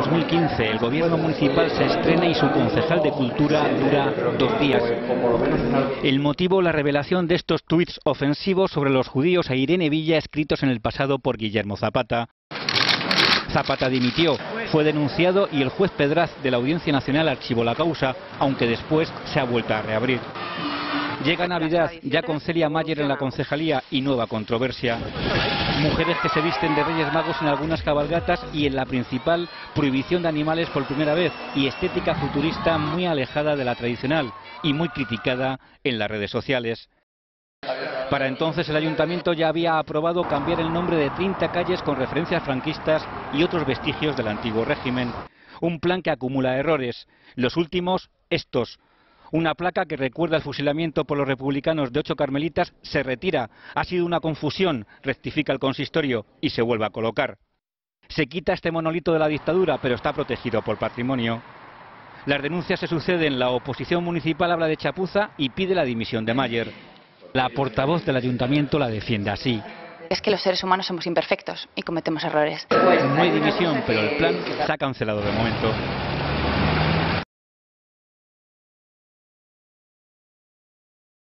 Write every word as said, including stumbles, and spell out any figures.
dos mil quince el gobierno municipal se estrena y su concejal de Cultura dura dos días. El motivo, la revelación de estos tuits ofensivos sobre los judíos a Irene Villa escritos en el pasado por Guillermo Zapata. Zapata dimitió, fue denunciado y el juez Pedraz de la Audiencia Nacional archivó la causa, aunque después se ha vuelto a reabrir. Llega Navidad, ya con Celia Mayer en la concejalía y nueva controversia. Mujeres que se visten de Reyes Magos en algunas cabalgatas y en la principal, prohibición de animales por primera vez y estética futurista muy alejada de la tradicional y muy criticada en las redes sociales. Para entonces el ayuntamiento ya había aprobado cambiar el nombre de treinta calles con referencias franquistas y otros vestigios del antiguo régimen. Un plan que acumula errores. Los últimos, estos. Una placa que recuerda el fusilamiento por los republicanos de ocho carmelitas se retira. Ha sido una confusión, rectifica el consistorio y se vuelve a colocar. Se quita este monolito de la dictadura, pero está protegido por patrimonio. Las denuncias se suceden, la oposición municipal habla de chapuza y pide la dimisión de Mayer. La portavoz del ayuntamiento la defiende así. Es que los seres humanos somos imperfectos y cometemos errores. No hay dimisión, pero el plan se ha cancelado de momento.